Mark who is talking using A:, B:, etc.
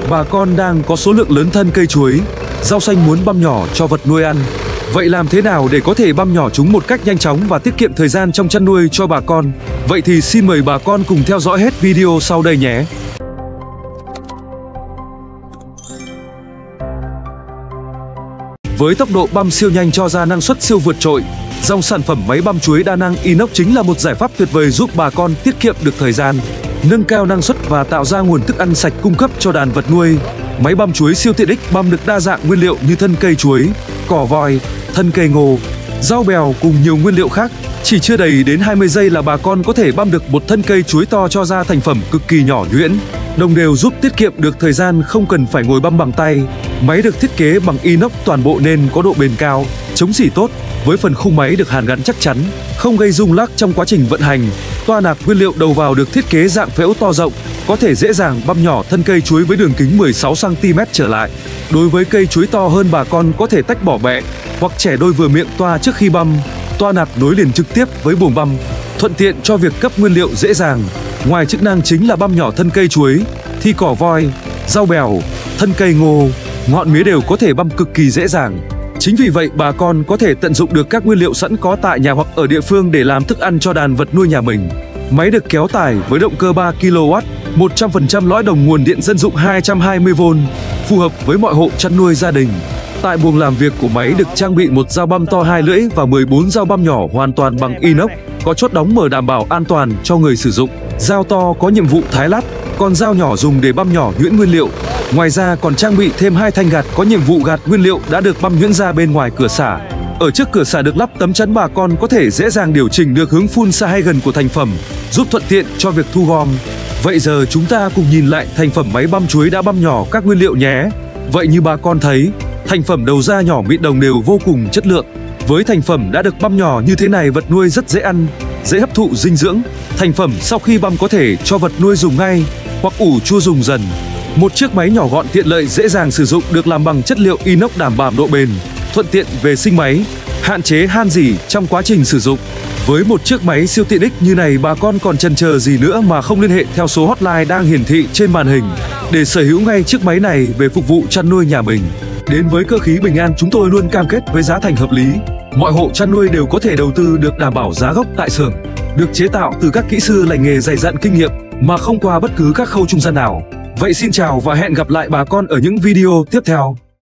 A: Bà con đang có số lượng lớn thân cây chuối, rau xanh muốn băm nhỏ cho vật nuôi ăn. Vậy làm thế nào để có thể băm nhỏ chúng một cách nhanh chóng và tiết kiệm thời gian trong chăn nuôi cho bà con? Vậy thì xin mời bà con cùng theo dõi hết video sau đây nhé. Với tốc độ băm siêu nhanh cho ra năng suất siêu vượt trội, dòng sản phẩm máy băm chuối đa năng inox chính là một giải pháp tuyệt vời giúp bà con tiết kiệm được thời gian, nâng cao năng suất và tạo ra nguồn thức ăn sạch cung cấp cho đàn vật nuôi. Máy băm chuối siêu tiện ích băm được đa dạng nguyên liệu như thân cây chuối, cỏ voi, thân cây ngô, rau bèo cùng nhiều nguyên liệu khác. Chỉ chưa đầy đến 20 giây là bà con có thể băm được một thân cây chuối to cho ra thành phẩm cực kỳ nhỏ nhuyễn, đồng đều giúp tiết kiệm được thời gian không cần phải ngồi băm bằng tay. Máy được thiết kế bằng inox toàn bộ nên có độ bền cao, chống rỉ tốt, với phần khung máy được hàn gắn chắc chắn, không gây rung lắc trong quá trình vận hành. Toa nạp nguyên liệu đầu vào được thiết kế dạng phễu to rộng, có thể dễ dàng băm nhỏ thân cây chuối với đường kính 16 cm trở lại. Đối với cây chuối to hơn, bà con có thể tách bỏ bẹ hoặc chẻ đôi vừa miệng toa trước khi băm. Toa nạp nối liền trực tiếp với buồng băm, thuận tiện cho việc cấp nguyên liệu dễ dàng. Ngoài chức năng chính là băm nhỏ thân cây chuối, thì cỏ voi, rau bèo, thân cây ngô, ngọn mía đều có thể băm cực kỳ dễ dàng. Chính vì vậy bà con có thể tận dụng được các nguyên liệu sẵn có tại nhà hoặc ở địa phương để làm thức ăn cho đàn vật nuôi nhà mình. Máy được kéo tải với động cơ 3 kW, 100% lõi đồng nguồn điện dân dụng 220V, phù hợp với mọi hộ chăn nuôi gia đình. Tại buồng làm việc của máy được trang bị một dao băm to 2 lưỡi và 14 dao băm nhỏ hoàn toàn bằng inox, có chốt đóng mở đảm bảo an toàn cho người sử dụng. Dao to có nhiệm vụ thái lát, còn dao nhỏ dùng để băm nhỏ nhuyễn nguyên liệu. Ngoài ra còn trang bị thêm 2 thanh gạt có nhiệm vụ gạt nguyên liệu đã được băm nhuyễn ra bên ngoài cửa xả. Ở trước cửa xả được lắp tấm chắn, bà con có thể dễ dàng điều chỉnh được hướng phun xa hay gần của thành phẩm, giúp thuận tiện cho việc thu gom. Vậy giờ chúng ta cùng nhìn lại thành phẩm máy băm chuối đã băm nhỏ các nguyên liệu nhé. Vậy như bà con thấy, thành phẩm đầu ra nhỏ mịn đồng đều vô cùng chất lượng. Với thành phẩm đã được băm nhỏ như thế này, vật nuôi rất dễ ăn, dễ hấp thụ dinh dưỡng. Thành phẩm sau khi băm có thể cho vật nuôi dùng ngay hoặc ủ chua dùng dần. Một chiếc máy nhỏ gọn tiện lợi dễ dàng sử dụng, được làm bằng chất liệu inox đảm bảo độ bền, thuận tiện vệ sinh máy, hạn chế han rỉ trong quá trình sử dụng. Với một chiếc máy siêu tiện ích như này, bà con còn chần chờ gì nữa mà không liên hệ theo số hotline đang hiển thị trên màn hình để sở hữu ngay chiếc máy này về phục vụ chăn nuôi nhà mình. Đến với Cơ Khí Bình An, chúng tôi luôn cam kết với giá thành hợp lý. Mọi hộ chăn nuôi đều có thể đầu tư được, đảm bảo giá gốc tại xưởng, được chế tạo từ các kỹ sư lành nghề dày dặn kinh nghiệm mà không qua bất cứ các khâu trung gian nào. Vậy xin chào và hẹn gặp lại bà con ở những video tiếp theo.